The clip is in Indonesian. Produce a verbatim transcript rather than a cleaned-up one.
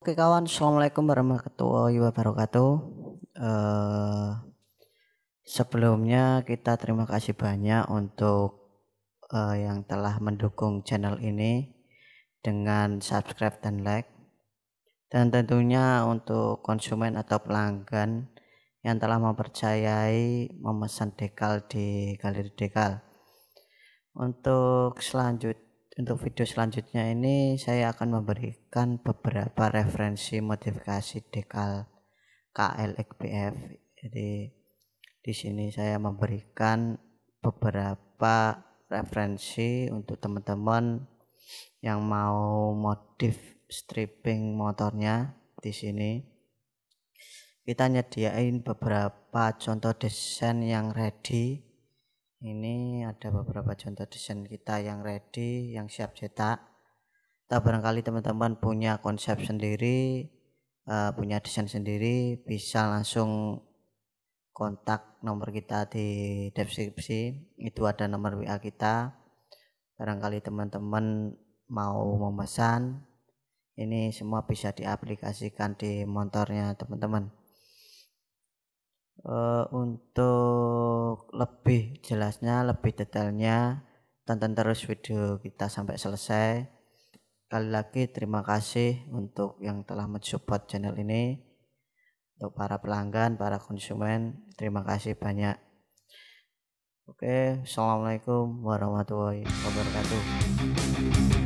Oke kawan, assalamualaikum warahmatullahi wabarakatuh. Eh, Sebelumnya kita terima kasih banyak untuk eh, yang telah mendukung channel ini dengan subscribe dan like. Dan tentunya untuk konsumen atau pelanggan yang telah mempercayai memesan dekal di Galeri Dekal. Untuk selanjut untuk video selanjutnya ini saya akan memberikan beberapa referensi modifikasi dekal K L X B F. Jadi di sini saya memberikan beberapa referensi untuk teman-teman yang mau modif stripping motornya. Di sini kita nyediain beberapa contoh desain yang ready. Ini ada beberapa contoh desain kita yang ready, yang siap cetak. Atau barangkali teman-teman punya konsep sendiri, uh, punya desain sendiri, bisa langsung kontak nomor kita di deskripsi. Itu ada nomor W A kita. Barangkali teman-teman mau memesan, ini semua bisa diaplikasikan di motornya teman-teman. Uh, untuk lebih jelasnya, lebih detailnya, tonton terus video kita sampai selesai. Sekali lagi terima kasih untuk yang telah mensupport channel ini. Untuk para pelanggan, para konsumen, terima kasih banyak. Oke, assalamualaikum warahmatullahi wabarakatuh.